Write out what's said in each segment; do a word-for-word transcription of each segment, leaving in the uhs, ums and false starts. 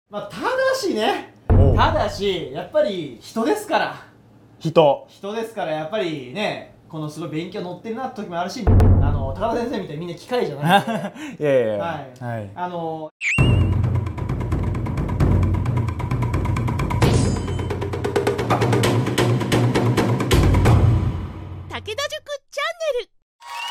まあ、ただしね、ただしやっぱり人ですから、 人人ですからやっぱりね、このすごい勉強乗ってるなって時もあるし、あの高田先生みたいにみんな機械じゃないのでいやいやいや、 はい、 はい、 あの武田塾チャンネル。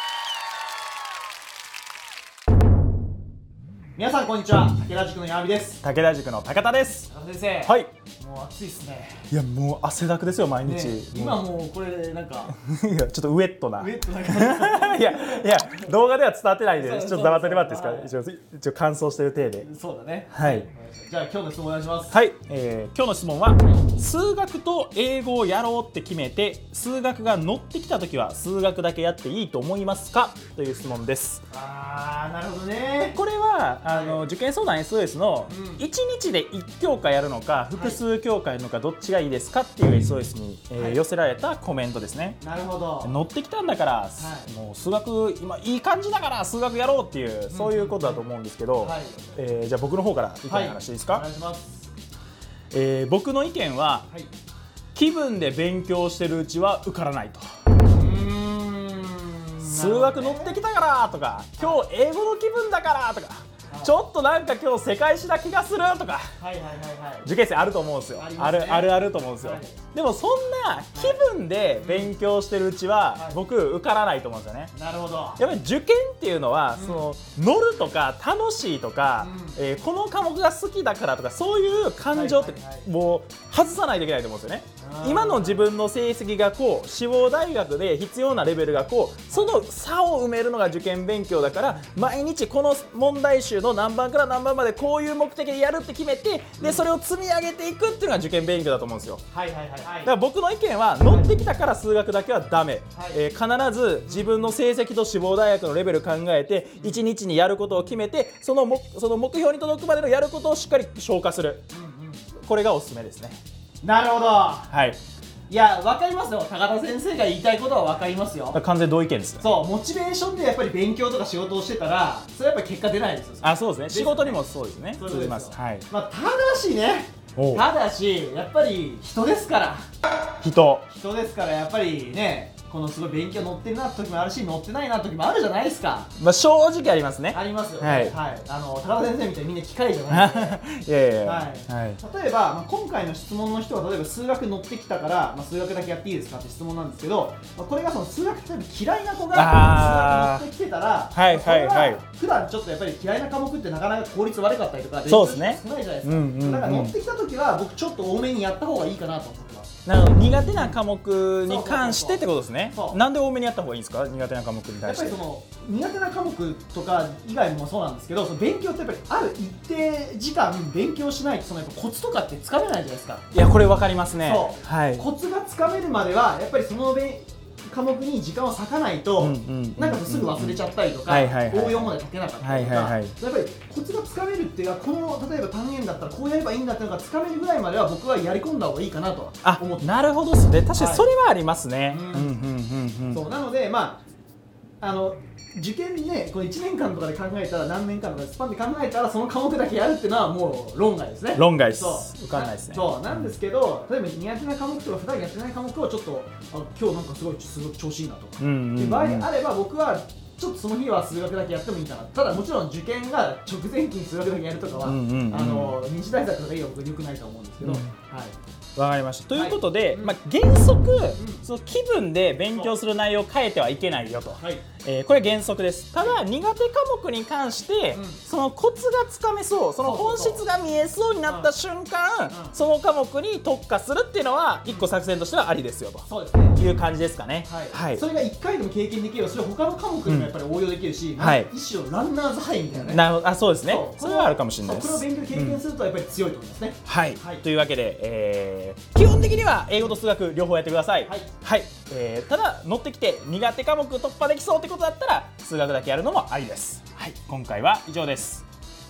皆さんこんにちは、武田塾の山火です。 武田塾の高田です。 高田先生、 はい、 もう暑いですね。 いやもう汗だくですよ毎日、 ね、今もうこれなんかいやちょっとウェットなウェットな感いやいや動画では伝わってないんで、 そうちょっと黙ってもらっていいそうですか。一応一応乾燥してる体で。 じそうだね。 はい、 じゃあ今日の質問お願いします。 はい、えー、今日の質問は、数学と英語をやろうって決めて数学が乗ってきた時は数学だけやっていいと思いますかという質問です。 あー、なるほどね。 これはあの、 はい、 受験相談 エスオーエス のうん、 いちにちでいち教科やるのか複数教科やるのかどっちがいいですかっていう エスオーエス に、えーはい、寄せられたコメントですね。 なるほど。 乗ってきたんだから、はい、もう数学今いい感じだから数学やろうっていう、そういうことだと思うんですけど、はい、えー、じゃあ僕の方から意見の話いいですか。 はい、お願いします。 えー、僕の意見は、はい、気分で勉強してるうちは受からないと。 うーん、 数学乗ってきたからとか、今日英語の気分だからとか、ちょっとなんか今日世界史な気がするとか、受験生あると思うんですよ。ありますね。あるあるあると思うんですよ。はい、でもそんな気分で勉強してるうちは、はい、僕受からないと思うんですよね。 なるほど。 やっぱり受験っていうのは、うん、その乗るとか楽しいとか、うん、えー、この科目が好きだからとか、そういう感情ってもう外さないといけないと思うんですよね。今の自分の成績がこう、志望大学で必要なレベルがこう、その差を埋めるのが受験勉強だから、毎日この問題集の何番から何番までこういう目的でやるって決めて、でそれを積み上げていくっていうのが受験勉強だと思うんですよ。はいはいはいはい。だから僕の意見は、乗ってきたから数学だけはダメ、はい、えー、必ず自分の成績と志望大学のレベル考えていちにちにやることを決めて、そのもその目標に届くまでのやることをしっかり消化する、うんうん、これがおすすめですね。 なるほど。はい。いや、わかりますよ。高田先生が言いたいことはわかりますよ。 完全同意見ですね。 そう、モチベーションでやっぱり勉強とか仕事をしてたら、それはやっぱり結果出ないですよ。 あ、そうですね。仕事にもそうですね。 そうですます。 はい。 まあ、ただしね、ただしやっぱり人ですから。 人。 人ですからやっぱりね。このすごい勉強乗ってるなって時もあるし、乗ってないなって時もあるじゃないですか。 まあ正直ありますね。 ありますよね。 はい。 はい、あの高田先生みたいにみんな機械じゃないですか。 いやいや、 はいはい、例えば、まあ、今回の質問の人は例えば数学乗ってきたから、まあ、数学だけやっていいですかって質問なんですけど、まあ、これがその数学嫌いな子が数学乗ってきてたら、はいはいはい、普段ちょっとやっぱり嫌いな科目ってなかなか効率悪かったりとか勉強少ないじゃないですか。だから乗ってきた時は僕ちょっと多めにやった方がいいかなと思ってます。 なるほど。苦手な科目に関してってことですね。なんで多めにやった方がいいんですか、苦手な科目に対して。 やっぱりその苦手な科目とか以外もそうなんですけど、その勉強ってやっぱりある一定時間勉強しないとそのやっぱコツとかってつかめないじゃないですか。 いや、これ分かりますね。 そう、はい、コツがつかめるまではやっぱりその勉科目に時間を割かないと、なんかすぐ忘れちゃったりとか、応用まで解けなかったりとか、やっぱりコツがつかめるっていうか、この例えば単元だったらこうやればいいんだっていうのがつかめるぐらいまでは僕はやり込んだ方がいいかなとは思って。 なるほどですね。確かにそれはありますね。 そうなので、まああの受験ね、これいちねんかんとかで考えたら、何年間とかスパンで考えたらその科目だけやるっていうのはもう論外ですね。 論外です。受かんないですね。 そうなんですけど、例えば苦手な科目とか普段やってない科目をちょっとあ今日なんかすごいすごい調子いいなとかっていう場合であれば、僕はちょっとその日は数学だけやってもいいかな。ただもちろん受験が直前期に数学だけやるとかは、あの二次対策とかいいよ僕良くないと思うんですけど、はい。 わかりました。ということで、はい、まあ、原則、うん、その気分で勉強する内容を変えてはいけないよと、はい、えー、これ原則です。ただ苦手科目に関して、うん、そのコツがつかめそう、その本質が見えそうになった瞬間、その科目に特化するっていうのは一個作戦としてはありですよと、そうですね、いう感じですかね。 はいはい、それがいっかいでも経験できれば、それ他の科目にもやっぱり応用できるし、うん、はい、一種のランナーズハイみたいなね。 なるほど、あ、そうですね。それはあるかもしれないです。 これを勉強経験するとやっぱり強いと思いますね。うん、 はい、はい、というわけで、えー基本的には英語と数学両方やってください。はい、はい、えー、ただ乗ってきて苦手科目突破できそうってことだったら数学だけやるのもありです。はい、今回は以上です。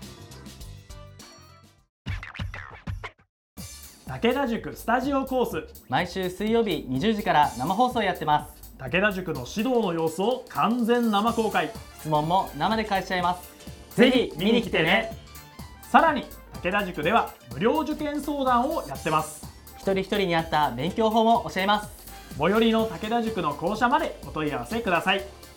武田塾スタジオコース、 毎週水曜日にじゅうじから生放送やってます。 武田塾の指導の様子を完全生公開、 質問も生で返しちゃいます。 ぜひ見に来てね。さらに武田塾では無料受験相談をやってます。 一人一人に合った勉強法も教えます。 最寄りの武田塾の校舎までお問い合わせください。